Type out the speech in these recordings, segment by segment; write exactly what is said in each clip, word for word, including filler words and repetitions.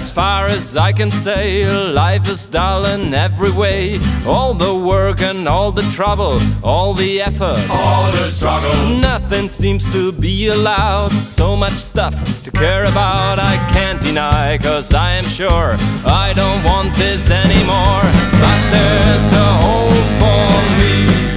As far as I can say, life is dull in every way. All the work and all the trouble, all the effort, all the struggle. Nothing seems to be allowed. So much stuff to care about, I can't deny, cause I am sure I don't want this anymore. But there's a hope for me,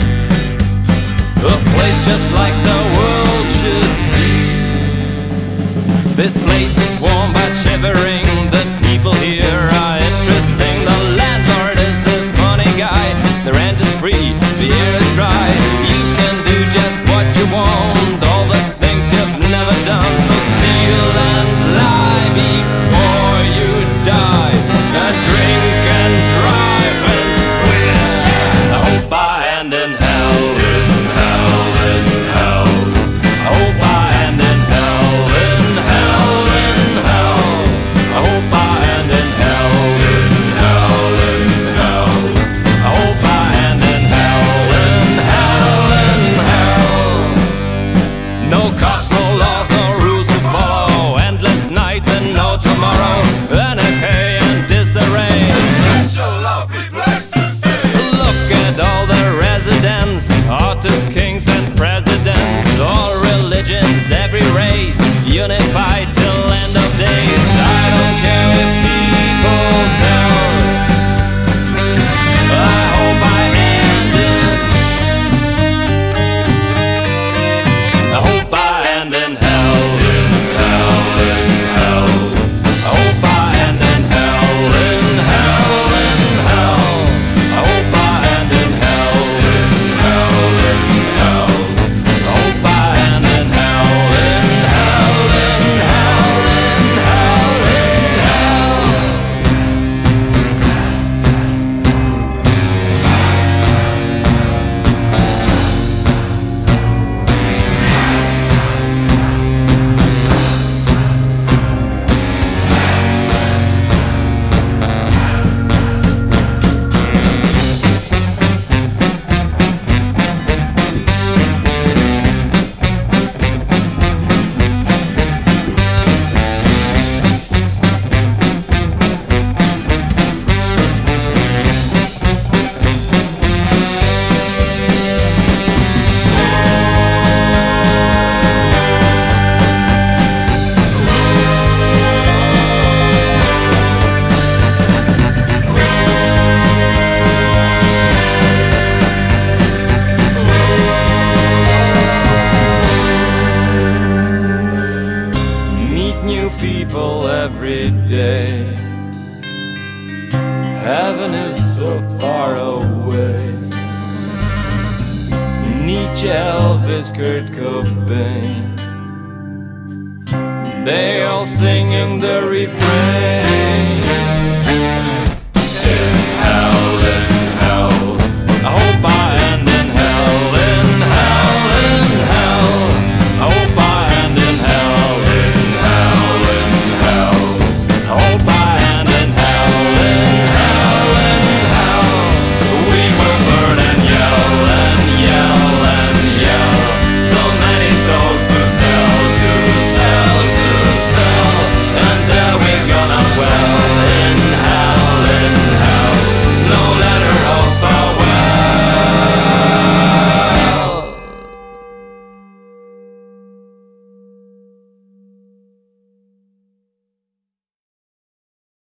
a place just like the world should be. This place is warm but shivering. The people here are interesting. The landlord is a funny guy. The rent is free, the air is dry. You can do just what you want, all the things you've never done. So steal and lie before you die. A drink and drive and swear. I hope I end in hell, in hell, in hell. I hope I end in hell, in hell, in hell. I hope I end in hell, in hell, in hell. I hope I end in hell, in hell, in hell. No cops, no laws, no rules to follow. Endless nights and no tomorrow. Anarchy and disarray. Such a lovely place to stay. Look at all the residents, artists, kings and presidents. All religions, every race, unified till end of days. I don't care if people tell. I hope I end it. I hope I end in hell, in hell, in hell. I hope I end in hell, in hell, in hell. I hope I end in hell, in hell, in hell. I hope I end in hell, in hell, in hell, in hell, in hell. Meet new people every day. Heaven is so far away. Nietzsche, Elvis, Kurt Cobain, they all singing the refrain.